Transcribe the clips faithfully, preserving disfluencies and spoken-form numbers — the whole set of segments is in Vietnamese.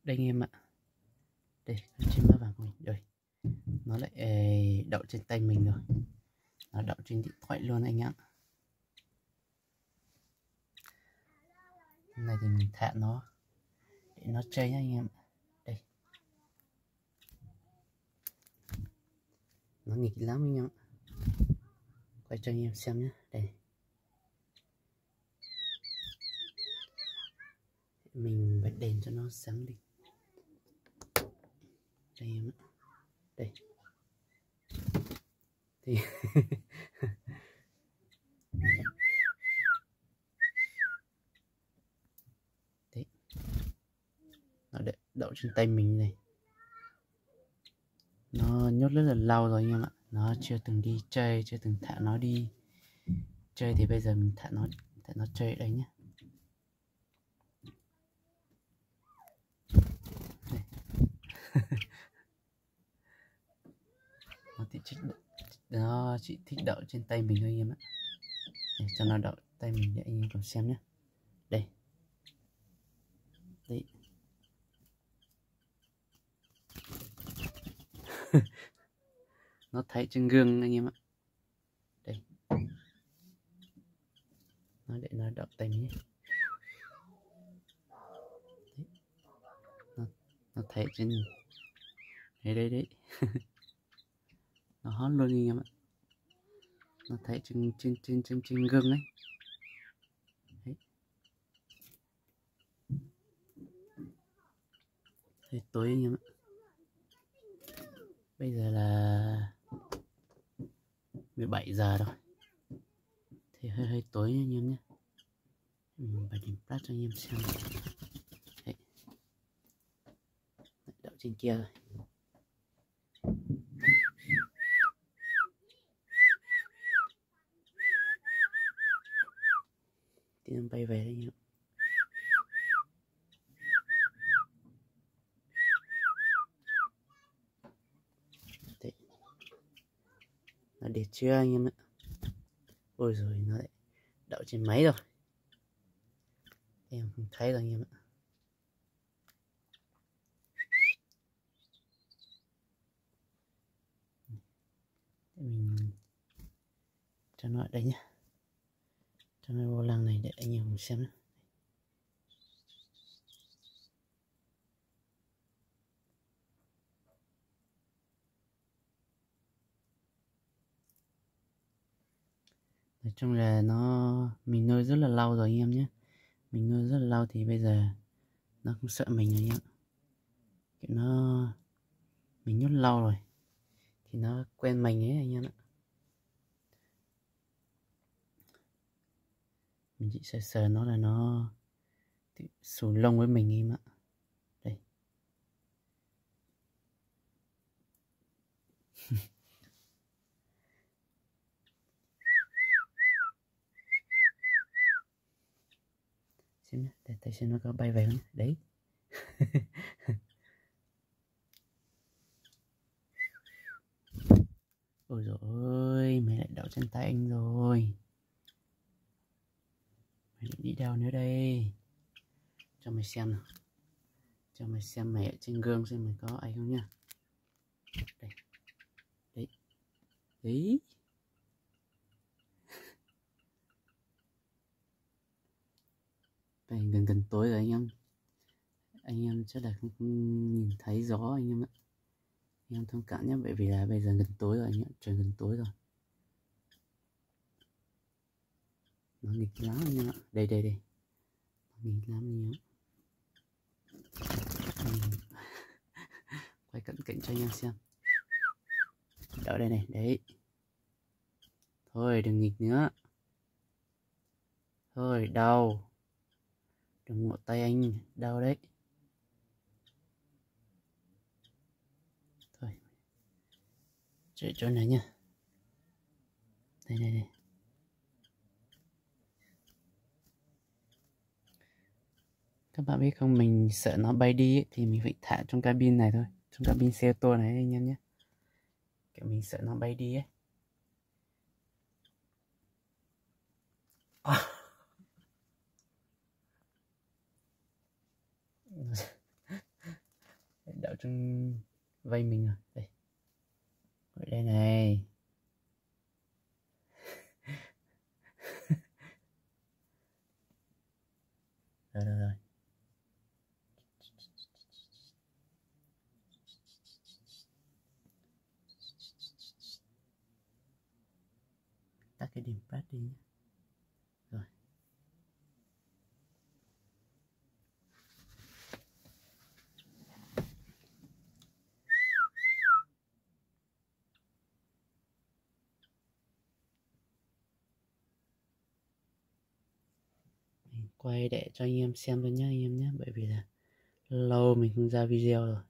Đây anh em ạ. Đây con chim mã vàng của mình. Đây nó lại đậu trên tay mình rồi, nó đậu trên điện thoại luôn anh ạ. Hôm nay thì mình thả nó để nó chơi nhá anh em. Đây nó nghịch lắm anh em, quay cho anh em xem nhé. Đây mình bật đèn cho nó sáng đi. Đây em ạ. Đây thì đấy nó đậu trên tay mình này, nó nhốt rất là lâu rồi anh em ạ. Nó chưa từng đi chơi, chưa từng thả nó đi chơi, thì bây giờ mình thả nó thả nó chơi ở đây nhé. Nó chỉ thích nó chỉ thích đậu trên tay mình thôi anh em ạ. Để cho nó đậu tay mình để anh em cùng xem nhé. Đây đấy nó thấy trên gương anh em ạ. Đây nó để nó đậu tay mình nhé. Đấy. Nó, nó thấy trên đây đây đấy nó hót luôn anh em ạ. Nó thấy trên trên trên trên trên gương đấy. Đấy. Thế tối anh em ạ. Bây giờ là mười bảy giờ rồi, thì hơi hơi tối anh em nhé. Mình bật đèn flash cho anh em xem. Đấy. Đậu trên kia rồi. Thì nó bay về đấy anh em. Đấy. Nó đẹp chưa anh em ạ. Ôi rồi nó lại đậu trên máy rồi, em không thấy rồi anh em ạ. Để mình cho nó ở đây nhé, cho nó vô lăng này để anh em cùng xem nhé. Nói chung là nó mình nuôi rất là lâu rồi anh em nhé. Mình nuôi rất là lâu thì bây giờ nó cũng sợ mình rồi anh em. Kiểu nó mình nhốt lâu rồi thì nó quen mình ấy anh em ạ. Mình chỉ sờ sờ nó là nó xù lông với mình em ạ. Đây xem nhé, để tay xem nó có bay về không đấy. Ôi dồi ôi, mày lại đậu trên tay anh rồi. Mày định đi đâu nữa đây? Cho mày xem nào. Cho mày xem mày ở trên gương xem mày có ấy không nhá. Đây. Đấy. Đấy. Đây gần gần tối rồi anh em. Anh em chắc là không, không nhìn thấy gió anh em ạ. Anh em thông cảm nhé, bởi vì là bây giờ gần tối rồi anh em, trời gần tối rồi. Nó nghịch lắm anh em ạ. Đây đây đây. Nó nghịch lắm anh em ạ. Quay cận cảnh cho anh em xem. Đậu đây này, đấy. Thôi đừng nghịch nữa. Thôi đau. Đừng ngộ tay anh, đau đấy. Thôi. Chạy chỗ này nha. Đây đây đây. Các bạn biết không, mình sợ nó bay đi ấy, thì mình phải thả trong cabin này thôi, trong cabin xe ô tô này anh em nhé. Kiểu mình sợ nó bay đi ấy. trong vây mình rồi. Đây, ở đây này. Rồi rồi rồi. Tắt cái điểm phát đi nhé. Rồi. Mình quay để cho anh em xem thôi nhé anh em nhé, bởi vì là lâu mình không ra video rồi.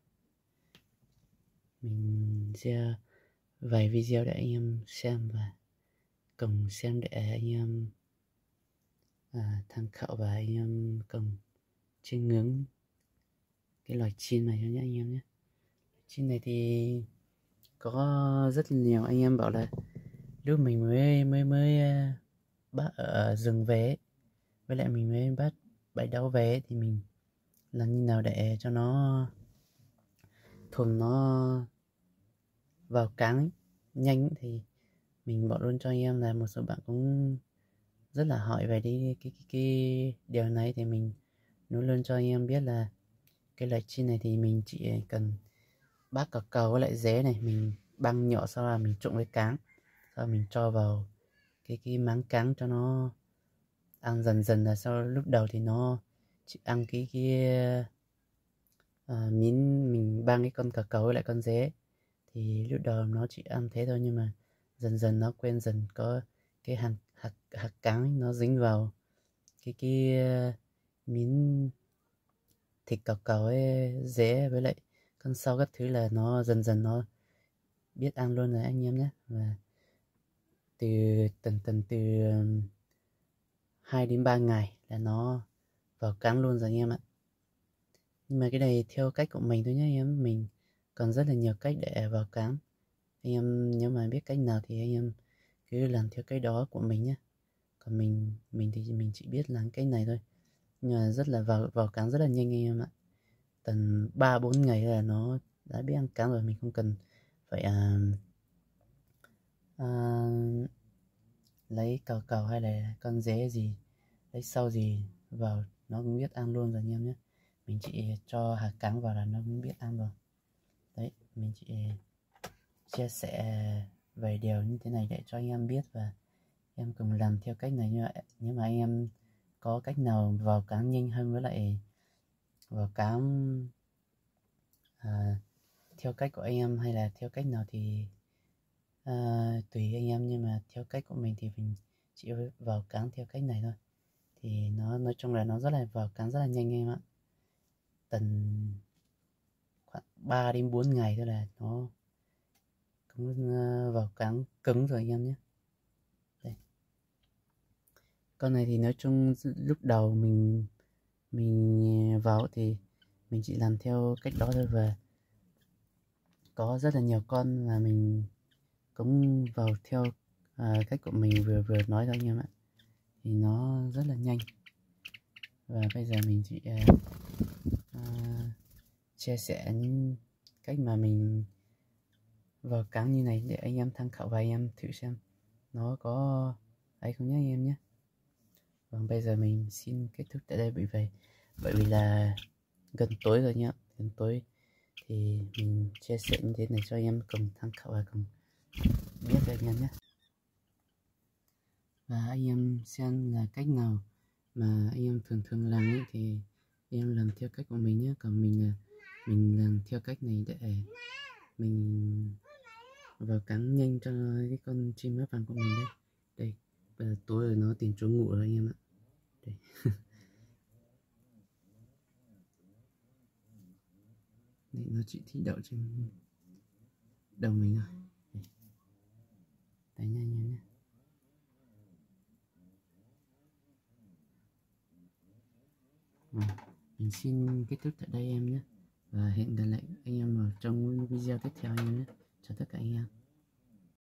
Mình sẽ vài video để anh em xem và cùng xem để anh em à, tham khảo và anh em cùng chiêm ngưỡng cái loài chim này cho nhé anh em nhé. Chim này thì có rất nhiều anh em bảo là lúc mình mới mới mới bắt ở rừng về, với lại mình mới bắt bãi đau về thì mình làm như nào để cho nó thuần nó vào cáng nhanh, thì mình bảo luôn cho anh em là một số bạn cũng rất là hỏi về đi cái, cái, cái điều này, thì mình nói luôn cho anh em biết là cái loại chim này thì mình chỉ cần bác cọc cầu với lại dế này, mình băng nhỏ sau là mình trộn với cáng, sau mình cho vào cái cái máng cáng cho nó ăn dần dần, là sau lúc đầu thì nó chỉ ăn cái cái à, miếng mình băng cái con cọc cầu với lại con dế, thì lúc đầu nó chỉ ăn thế thôi, nhưng mà dần dần nó quen dần, có cái hạt hạt hạt cáng nó dính vào cái cái miếng thịt cọc cầu ấy, dế với lại con sau các thứ, là nó dần dần nó biết ăn luôn rồi anh em nhé. Và từ tầm tầm từ hai đến ba ngày là nó vào cắn luôn rồi anh em ạ. Nhưng mà cái này theo cách của mình thôi nhé anh em, mình còn rất là nhiều cách để vào cắn. Anh em nếu mà biết cách nào thì anh em cứ làm theo cái đó của mình nhé. Còn mình mình thì mình chỉ biết làm cách này thôi, nhưng mà rất là vào vào cắn rất là nhanh anh em ạ. Tầm ba bốn ngày là nó đã biết ăn cắn rồi, mình không cần phải à, à, lấy cầu cầu hay là con dế gì, lấy sâu gì vào nó cũng biết ăn luôn rồi anh em nhé. Mình chỉ cho hạt cắn vào là nó cũng biết ăn rồi. Đấy, mình chỉ chia sẻ về điều như thế này để cho anh em biết và em cùng làm theo cách này. Như vậy nếu mà anh em có cách nào vào cắn nhanh hơn với lại vào cắn à, theo cách của anh em hay là theo cách nào thì à, tùy anh em, nhưng mà theo cách của mình thì mình chỉ vào cắn theo cách này thôi, thì nó nói chung là nó rất là vào cắn rất là nhanh em ạ. Tầm khoảng ba đến bốn ngày thôi là nó cũng vào cắn cứng rồi anh em nhé. Đây. Con này thì nói chung lúc đầu mình mình vào thì mình chỉ làm theo cách đó thôi, và có rất là nhiều con mà mình cũng vào theo à, cách của mình vừa vừa nói thôi anh em ạ, thì nó rất là nhanh. Và bây giờ mình chỉ à, à, chia sẻ những cách mà mình vào cắn như này để anh em tham khảo và anh em thử xem nó có ấy không nhé anh em nhé. Và bây giờ mình xin kết thúc tại đây, bởi vì bởi vì là gần tối rồi nhá, gần tối thì mình chia sẻ như thế này cho anh em cùng tham khảo và cùng biết được anh em nhé. Và anh em xem là cách nào mà anh em thường thường làm ấy thì anh em làm theo cách của mình nhé. Còn mình là mình làm theo cách này để mình vào cắn nhanh cho cái con chim mép vàng của mình đấy. Đây, bây giờ tối rồi nó tìm chỗ ngủ rồi anh em ạ. Đây. Đấy, nó chỉ thích đậu trên đầu mình thôi. Đây, đấy nha anh em nhé. À, mình xin kết thúc tại đây em nhé, và hẹn gặp lại anh em ở trong video tiếp theo anh em nhé. Chào tất cả anh em.